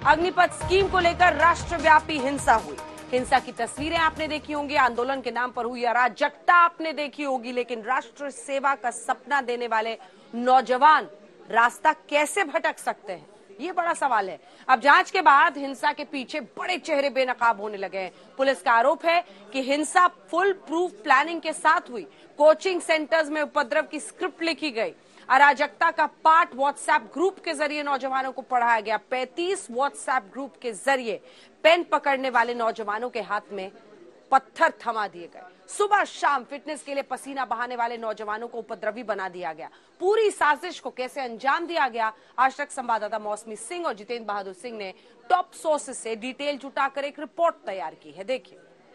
Agnipath scheme को लेकर राष्ट्रव्यापी हिंसा हुई। हिंसा की तस्वीरें आपने देखी होंगी, आंदोलन के नाम पर हुई अराजकता आपने देखी होगी, लेकिन राष्ट्र सेवा का सपना देने वाले नौजवान रास्ता कैसे भटक सकते हैं, ये बड़ा सवाल है। अब जांच के बाद हिंसा के पीछे बड़े चेहरे बेनकाब होने लगे हैं। पुलिस का आरोप है कि हिंसा फुल प्रूफ प्लानिंग के साथ हुई। कोचिंग सेंटर्स में उपद्रव की स्क्रिप्ट लिखी गई। अराजकता का पार्ट व्हाट्सएप ग्रुप के जरिए नौजवानों को पढ़ाया गया। 35 व्हाट्सएप ग्रुप के जरिए पेन पकड़ने वाले नौजवानों के हाथ में पत्थर थमा दिए गए। सुबह शाम फिटनेस के लिए पसीना बहाने वाले नौजवानों को उपद्रवी बना दिया गया। पूरी साजिश को कैसे अंजाम दिया गया, आज तक संवाददाता मौसमी सिंह और जितेंद्र बहादुर सिंह ने टॉप सोर्सेस से डिटेल जुटाकर एक रिपोर्ट तैयार की है। देखिए।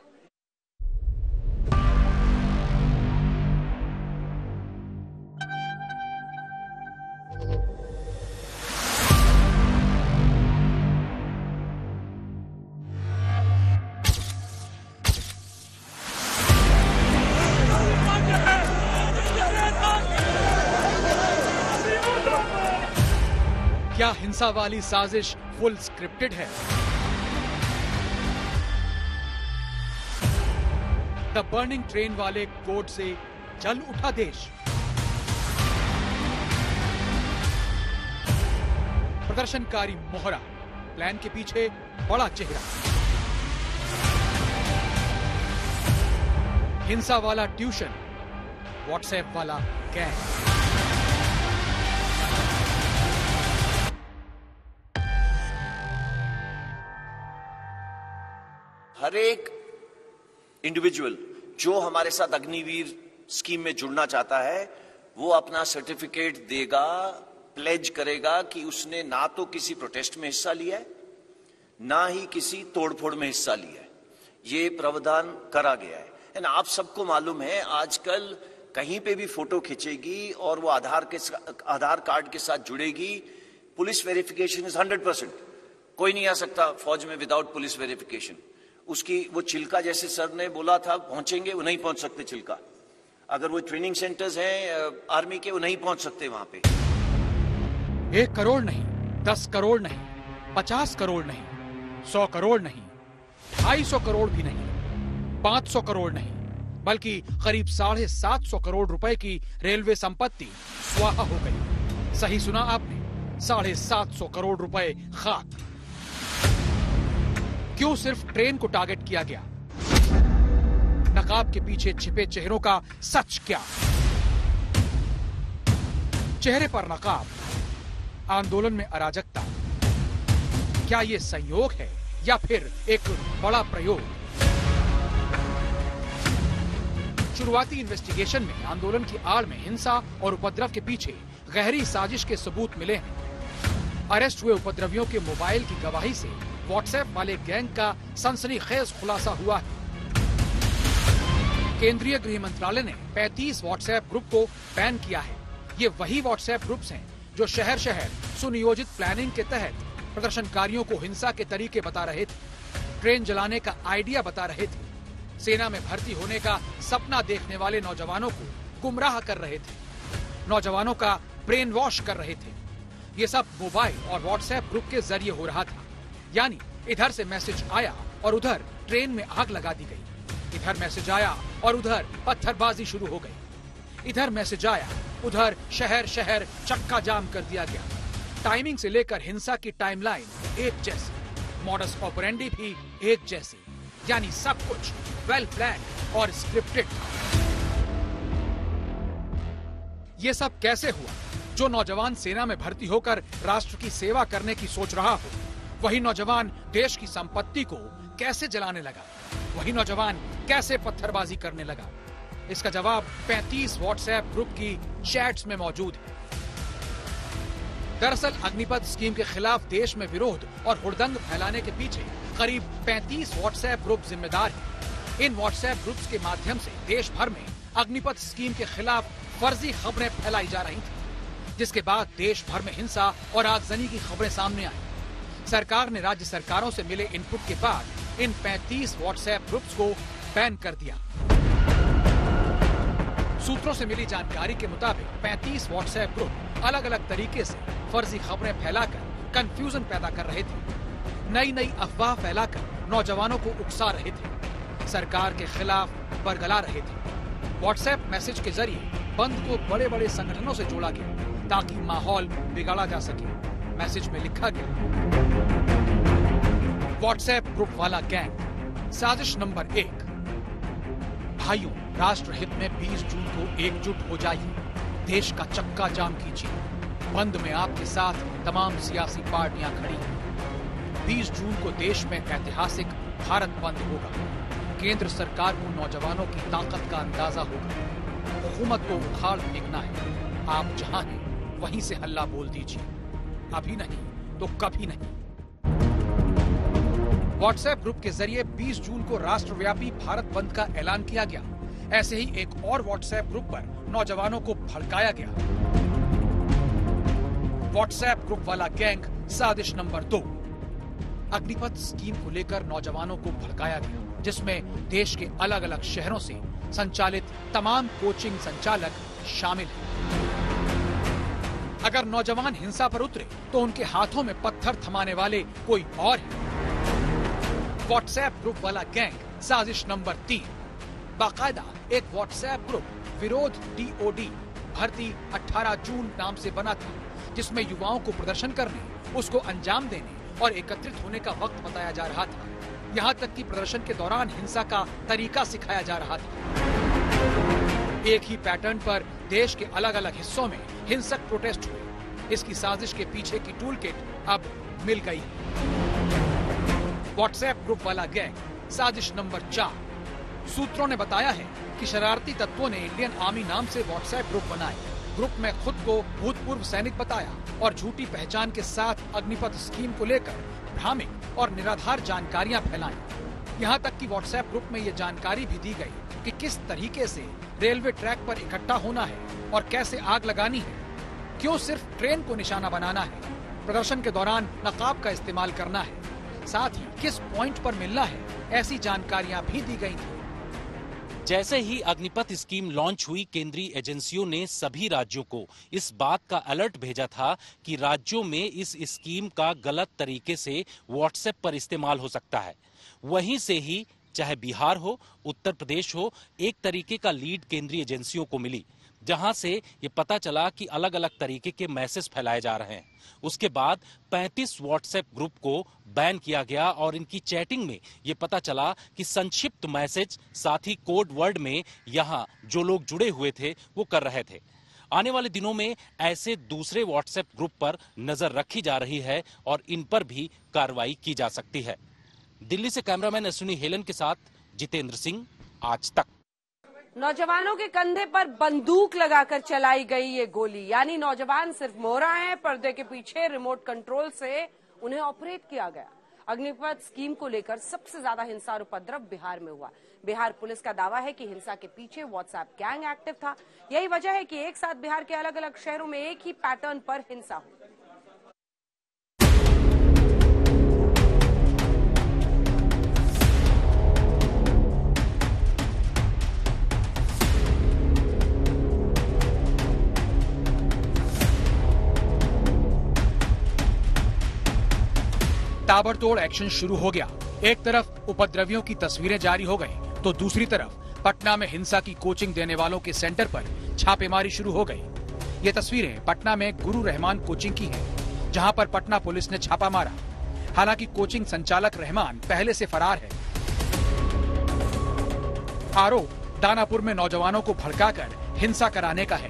क्या हिंसा वाली साजिश फुल स्क्रिप्टेड है? द बर्निंग ट्रेन वाले कोड से जल उठा देश। प्रदर्शनकारी मोहरा, प्लान के पीछे बड़ा चेहरा। हिंसा वाला ट्यूशन, व्हाट्सएप वाला गैंग। हर एक इंडिविजुअल जो हमारे साथ अग्निवीर स्कीम में जुड़ना चाहता है, वो अपना सर्टिफिकेट देगा, प्लेज करेगा कि उसने ना तो किसी प्रोटेस्ट में हिस्सा लिया है, ना ही किसी तोड़फोड़ में हिस्सा लिया है। ये प्रावधान करा गया है। एंड आप सबको मालूम है, आजकल कहीं पे भी फोटो खींचेगी और वो आधार कार्ड के साथ जुड़ेगी, पुलिस वेरिफिकेशन इज 100%। कोई नहीं आ सकता फौज में विदाउट पुलिस वेरिफिकेशन। उसकी वो चिल्का, जैसे सर ने बोला था पहुंचेंगे, वो नहीं पहुंच सकते चिल्का। अगर वो ट्रेनिंग सेंटर्स हैं आर्मी के, वो नहीं पहुंच सकते वहां पे। 1 करोड़ नहीं, 10 करोड़ नहीं, 50 करोड़ नहीं, 100 करोड़ नहीं, 250 करोड़ भी नहीं, 500 करोड़ नहीं, बल्कि करीब 750 करोड़ रुपए की रेलवे संपत्ति स्वाहा हो गई। सही सुना आपने, 750 करोड़ रुपए खाक। क्यों सिर्फ ट्रेन को टारगेट किया गया? नकाब के पीछे छिपे चेहरों का सच क्या? चेहरे पर नकाब, आंदोलन में अराजकता, क्या ये संयोग है या फिर एक बड़ा प्रयोग? शुरुआती इन्वेस्टिगेशन में आंदोलन की आड़ में हिंसा और उपद्रव के पीछे गहरी साजिश के सबूत मिले हैं। अरेस्ट हुए उपद्रवियों के मोबाइल की गवाही से व्हाट्सएप वाले गैंग का सनसनीखेज खुलासा हुआ है। केंद्रीय गृह मंत्रालय ने 35 व्हाट्सएप ग्रुप को बैन किया है। ये वही व्हाट्सएप ग्रुप्स हैं जो शहर शहर सुनियोजित प्लानिंग के तहत प्रदर्शनकारियों को हिंसा के तरीके बता रहे थे, ट्रेन जलाने का आइडिया बता रहे थे, सेना में भर्ती होने का सपना देखने वाले नौजवानों को गुमराह कर रहे थे, नौजवानों का ब्रेन वॉश कर रहे थे। ये सब मोबाइल और व्हाट्सएप ग्रुप के जरिए हो रहा था। यानी इधर से मैसेज आया और उधर ट्रेन में आग लगा दी गई, इधर मैसेज आया और उधर पत्थरबाजी शुरू हो गई, इधर मैसेज आया उधर शहर शहर चक्का जाम कर दिया गया। टाइमिंग से लेकर हिंसा की टाइमलाइन एक जैसी, मॉडस ऑपरेंडी भी एक जैसी, यानी सब कुछ वेल प्लान और स्क्रिप्टेड था। ये सब कैसे हुआ? जो नौजवान सेना में भर्ती होकर राष्ट्र की सेवा करने की सोच रहा हो, वही नौजवान देश की संपत्ति को कैसे जलाने लगा? वही नौजवान कैसे पत्थरबाजी करने लगा? इसका जवाब 35 व्हाट्सएप ग्रुप की चैट्स में मौजूद है। दरअसल अग्निपथ स्कीम के खिलाफ देश में विरोध और हुड़दंग फैलाने के पीछे करीब 35 व्हाट्सएप ग्रुप जिम्मेदार हैं। इन व्हाट्सएप ग्रुप्स के माध्यम से देश भर में अग्निपथ स्कीम के खिलाफ फर्जी खबरें फैलाई जा रही थी, जिसके बाद देश भर में हिंसा और आगजनी की खबरें सामने आई। सरकार ने राज्य सरकारों से मिले इनपुट के बाद इन 35 व्हाट्सएप ग्रुप्स को बैन कर दिया। सूत्रों से मिली जानकारी के मुताबिक 35 व्हाट्सएप ग्रुप अलग अलग तरीके से फर्जी खबरें फैलाकर कंफ्यूजन पैदा कर रहे थे। नई नई अफवाह फैलाकर नौजवानों को उकसा रहे थे, सरकार के खिलाफ बरगला रहे थे। व्हाट्सएप मैसेज के जरिए बंद को बड़े बड़े संगठनों से जोड़ा गया ताकि माहौल बिगाड़ा जा सके। मैसेज में लिखा गया, व्हाट्सएप ग्रुप वाला गैंग, साजिश नंबर 1। भाइयों, राष्ट्रहित में 20 जून को एकजुट हो जाइए, देश का चक्का जाम कीजिए। बंद में आपके साथ तमाम सियासी पार्टियां खड़ी हैं। 20 जून को देश में ऐतिहासिक भारत बंद होगा। केंद्र सरकार को नौजवानों की ताकत का अंदाजा होगा। हुकूमत को उखाड़ फेंकना है। आप जहां हैं वहीं से हल्ला बोल दीजिए, अभी नहीं तो कभी नहीं। व्हाट्सएप ग्रुप के जरिए 20 जून को राष्ट्रव्यापी भारत बंद का ऐलान किया गया। ऐसे ही एक और व्हाट्सएप ग्रुप पर नौजवानों को भड़काया गया। व्हाट्सएप ग्रुप वाला गैंग, साजिश नंबर 2। अग्निपथ स्कीम को लेकर नौजवानों को भड़काया गया, जिसमें देश के अलग अलग शहरों से संचालित तमाम कोचिंग संचालक शामिल हैं। अगर नौजवान हिंसा पर उतरे तो उनके हाथों में पत्थर थमाने वाले कोई और है। व्हाट्सएप ग्रुप वाला गैंग, साजिश नंबर 3। बाकायदा एक व्हाट्सएप ग्रुप विरोध DOD भर्ती 18 जून नाम से बना था, जिसमें युवाओं को प्रदर्शन करने, उसको अंजाम देने और एकत्रित होने का वक्त बताया जा रहा था। यहाँ तक कि प्रदर्शन के दौरान हिंसा का तरीका सिखाया जा रहा था। एक ही पैटर्न पर देश के अलग अलग हिस्सों में हिंसक प्रोटेस्ट हुए। इसकी साजिश के पीछे की टूल किट अब मिल गई। व्हाट्सएप ग्रुप वाला गैंग, साजिश नंबर 4। सूत्रों ने बताया है कि शरारती तत्वों ने इंडियन आर्मी नाम से व्हाट्सएप ग्रुप बनाए। ग्रुप में खुद को भूतपूर्व सैनिक बताया और झूठी पहचान के साथ अग्निपथ स्कीम को लेकर भ्रामक और निराधार जानकारियां फैलाई। यहाँ तक कि व्हाट्सएप ग्रुप में ये जानकारी भी दी गई कि किस तरीके से रेलवे ट्रैक पर इकट्ठा होना है और कैसे आग लगानी है, क्यों सिर्फ ट्रेन को निशाना बनाना है, प्रदर्शन के दौरान नकाब का इस्तेमाल करना है, साथ ही किस पॉइंट पर मिलना है, ऐसी जानकारियां भी दी गई थी। जैसे ही अग्निपथ स्कीम लॉन्च हुई, केंद्रीय एजेंसियों ने सभी राज्यों को इस बात का अलर्ट भेजा था कि राज्यों में इस स्कीम का गलत तरीके से व्हाट्सएप पर इस्तेमाल हो सकता है। वहीं से ही चाहे बिहार हो, उत्तर प्रदेश हो, एक तरीके का लीड केंद्रीय एजेंसियों को मिली, जहां से ये पता चला कि अलग अलग तरीके के मैसेज फैलाए जा रहे हैं। उसके बाद 35 व्हाट्सएप ग्रुप को बैन किया गया और इनकी चैटिंग में ये पता चला कि संक्षिप्त मैसेज, साथ ही कोड वर्ड में यहाँ जो लोग जुड़े हुए थे वो कर रहे थे। आने वाले दिनों में ऐसे दूसरे व्हाट्सएप ग्रुप पर नजर रखी जा रही है और इन पर भी कार्रवाई की जा सकती है। दिल्ली से कैमरामैन अश्विनी हेलन के साथ जितेंद्र सिंह, आज तक। नौजवानों के कंधे पर बंदूक लगाकर चलाई गई ये गोली, यानी नौजवान सिर्फ मोहरा है, पर्दे के पीछे रिमोट कंट्रोल से उन्हें ऑपरेट किया गया। अग्निपथ स्कीम को लेकर सबसे ज्यादा हिंसा और उपद्रव बिहार में हुआ। बिहार पुलिस का दावा है कि हिंसा के पीछे व्हाट्सएप गैंग एक्टिव था। यही वजह है कि एक साथ बिहार के अलग अलग शहरों में एक ही पैटर्न पर हिंसा हुई। ताबड़तोड़ एक्शन शुरू हो गया। एक तरफ उपद्रवियों की तस्वीरें जारी हो गई तो दूसरी तरफ पटना में हिंसा की कोचिंग देने वालों के सेंटर पर छापेमारी शुरू हो गई। ये तस्वीरें पटना में गुरु रहमान कोचिंग की हैं, जहां पर पटना पुलिस ने छापा मारा। हालांकि कोचिंग संचालक रहमान पहले से फरार है। आरोप दानापुर में नौजवानों को भड़काकर हिंसा कराने का है।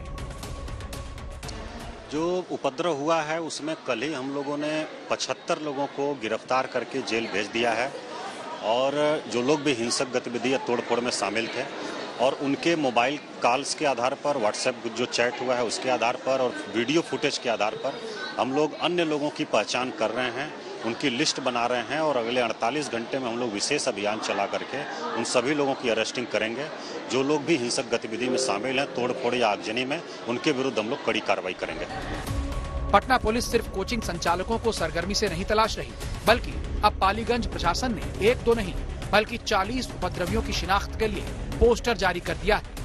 जो उपद्रव हुआ है उसमें कल ही हम लोगों ने 75 लोगों को गिरफ्तार करके जेल भेज दिया है और जो लोग भी हिंसक गतिविधि या तोड़फोड़ में शामिल थे और उनके मोबाइल कॉल्स के आधार पर, व्हाट्सएप जो चैट हुआ है उसके आधार पर और वीडियो फुटेज के आधार पर हम लोग अन्य लोगों की पहचान कर रहे हैं, उनकी लिस्ट बना रहे हैं और अगले 48 घंटे में हम लोग विशेष अभियान चला करके उन सभी लोगों की अरेस्टिंग करेंगे। जो लोग भी हिंसक गतिविधि में शामिल हैं, तोड़फोड़ या आगजनी में, उनके विरुद्ध हम लोग कड़ी कार्रवाई करेंगे। पटना पुलिस सिर्फ कोचिंग संचालकों को सरगर्मी से नहीं तलाश रही, बल्कि अब पालीगंज प्रशासन ने 1-2 नहीं बल्कि 40 उपद्रवियों की शिनाख्त के लिए पोस्टर जारी कर दिया है।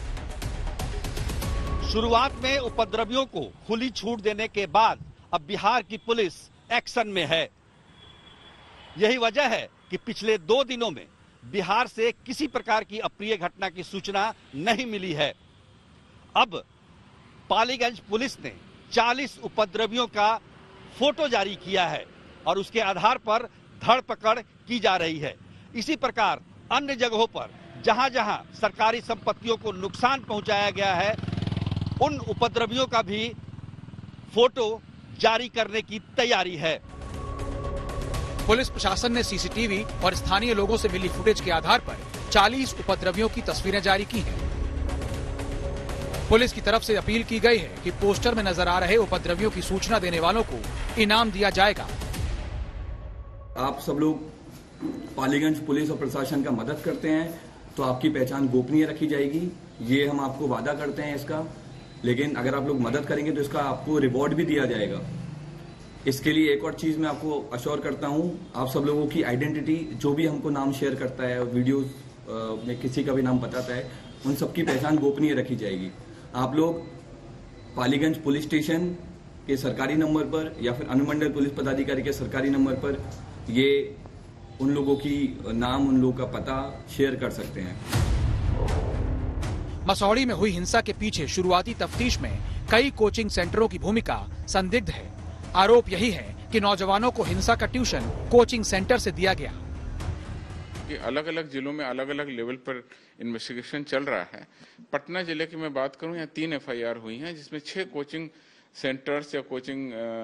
शुरुआत में उपद्रवियों को खुली छूट देने के बाद अब बिहार की पुलिस एक्शन में है। यही वजह है कि पिछले 2 दिनों में बिहार से किसी प्रकार की अप्रिय घटना की सूचना नहीं मिली है। अब पालीगंज पुलिस ने 40 उपद्रवियों का फोटो जारी किया है और उसके आधार पर धरपकड़ की जा रही है। इसी प्रकार अन्य जगहों पर जहां जहां सरकारी संपत्तियों को नुकसान पहुंचाया गया है, उन उपद्रवियों का भी फोटो जारी करने की तैयारी है। पुलिस प्रशासन ने सीसीटीवी और स्थानीय लोगों से मिली फुटेज के आधार पर 40 उपद्रवियों की तस्वीरें जारी की हैं। पुलिस की तरफ से अपील की गई है कि पोस्टर में नजर आ रहे उपद्रवियों की सूचना देने वालों को इनाम दिया जाएगा। आप सब लोग पालीगंज पुलिस और प्रशासन का मदद करते हैं तो आपकी पहचान गोपनीय रखी जाएगी, ये हम आपको वादा करते हैं इसका। लेकिन अगर आप लोग मदद करेंगे तो इसका आपको रिवॉर्ड भी दिया जाएगा। इसके लिए एक और चीज मैं आपको अश्योर करता हूं, आप सब लोगों की आइडेंटिटी, जो भी हमको नाम शेयर करता है, वीडियो में किसी का भी नाम बताता है, उन सबकी पहचान गोपनीय रखी जाएगी। आप लोग पालीगंज पुलिस स्टेशन के सरकारी नंबर पर या फिर अनुमंडल पुलिस पदाधिकारी के सरकारी नंबर पर ये उन लोगों की नाम, उन लोगों का पता शेयर कर सकते हैं। मसौड़ी में हुई हिंसा के पीछे शुरुआती तफ्तीश में कई कोचिंग सेंटरों की भूमिका संदिग्ध है। आरोप यही है कि नौजवानों को हिंसा का ट्यूशन कोचिंग सेंटर से दिया गया। कि अलग अलग जिलों में अलग अलग लेवल पर इन्वेस्टिगेशन चल रहा है। पटना जिले की मैं बात करूं, यहाँ 3 FIR हुई हैं, जिसमें 6 कोचिंग सेंटर्स या कोचिंग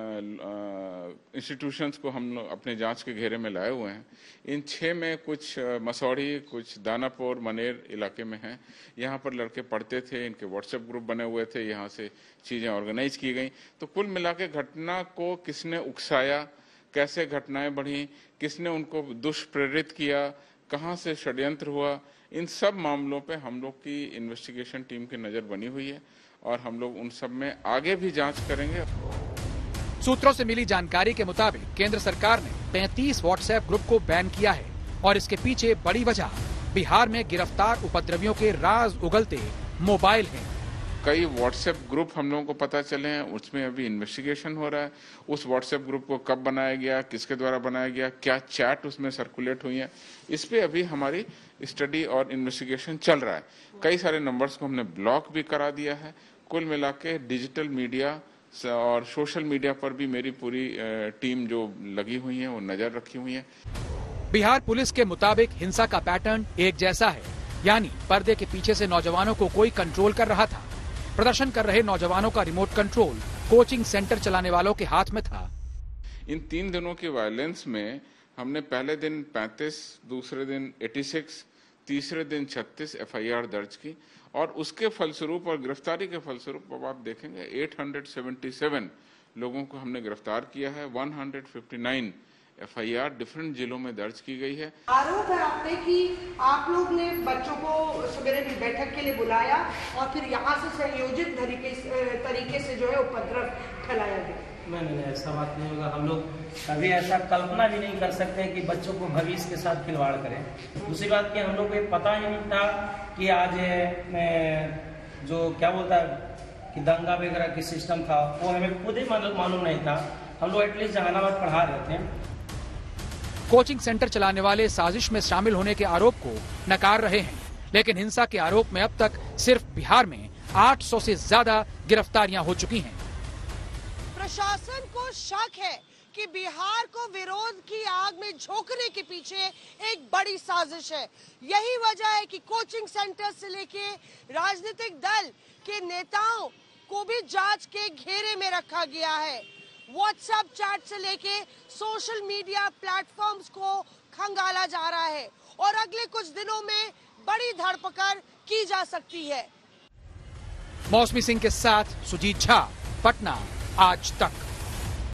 इंस्टीट्यूशंस को हम लोग अपने जांच के घेरे में लाए हुए हैं। इन 6 में कुछ मसौड़ी, कुछ दानापुर, मनेर इलाके में हैं। यहाँ पर लड़के पढ़ते थे, इनके व्हाट्सएप ग्रुप बने हुए थे, यहाँ से चीज़ें ऑर्गेनाइज की गई। तो कुल मिला के घटना को किसने उकसाया, कैसे घटनाएं बढ़ी, किसने उनको दुष्प्रेरित किया, कहाँ से षड्यंत्र हुआ, इन सब मामलों पे हम लोग की इन्वेस्टिगेशन टीम की नज़र बनी हुई है और हम लोग उन सब में आगे भी जांच करेंगे। सूत्रों से मिली जानकारी के मुताबिक केंद्र सरकार ने 35 व्हाट्सएप ग्रुप को बैन किया है और इसके पीछे बड़ी वजह बिहार में गिरफ्तार उपद्रवियों के राज उगलते मोबाइल हैं। कई व्हाट्सएप ग्रुप हम लोगों को पता चले हैं, उसमें अभी इन्वेस्टिगेशन हो रहा है। उस व्हाट्सएप ग्रुप को कब बनाया गया, किसके द्वारा बनाया गया, क्या चैट उसमें सर्कुलेट हुई है, इस पे अभी हमारी स्टडी और इन्वेस्टिगेशन चल रहा है। कई सारे नंबर्स को हमने ब्लॉक भी करा दिया है। कुल मिला के डिजिटल मीडिया और सोशल मीडिया पर भी मेरी पूरी टीम जो लगी हुई है वो नजर रखी हुई है। बिहार पुलिस के मुताबिक हिंसा का पैटर्न एक जैसा है, यानी पर्दे के पीछे से नौजवानों को कोई कंट्रोल कर रहा था। प्रदर्शन कर रहे नौजवानों का रिमोट कंट्रोल कोचिंग सेंटर चलाने वालों के हाथ में था। इन 3 दिनों की वायलेंस में हमने पहले दिन 35, दूसरे दिन 86, तीसरे दिन 36 FIR दर्ज की और उसके फलस्वरूप और गिरफ्तारी के फलस्वरूप अब आप देखेंगे 877 लोगों को हमने गिरफ्तार किया है। 159 FIR डिफरेंट जिलों में दर्ज की गई है। आरोप है आप पे कि आप लोग ने बच्चों को सवेरे भी बैठक के लिए बुलाया और फिर यहाँ से संयोजित तरीके से जो है उपद्रव फैलाया गया। नहीं, ऐसा बात नहीं होगा। हम लोग कभी ऐसा कल्पना भी नहीं कर सकते कि बच्चों को भविष्य के साथ खिलवाड़ करें। दूसरी बात कि हम लोग को पता ही नहीं था कि आज जो क्या बोलता है कि दंगा वगैरह की सिस्टम था, वो हमें खुद ही मालूम नहीं था। हम लोग एटलीस्ट जहानाबाद पढ़ा रहे थे। कोचिंग सेंटर चलाने वाले साजिश में शामिल होने के आरोप को नकार रहे हैं, लेकिन हिंसा के आरोप में अब तक सिर्फ बिहार में 800 से ज्यादा गिरफ्तारियां हो चुकी हैं। प्रशासन को शक है कि बिहार को विरोध की आग में झोंकने के पीछे एक बड़ी साजिश है। यही वजह है कि कोचिंग सेंटर से लेके राजनीतिक दल के नेताओं को भी जांच के घेरे में रखा गया है। व्हाट्सएप चैट से लेके सोशल मीडिया प्लेटफॉर्म्स को खंगाला जा रहा है और अगले कुछ दिनों में बड़ी धरपकड़ की जा सकती है। मौसमी सिंह के साथ सुजीत झा, पटना, आज तक।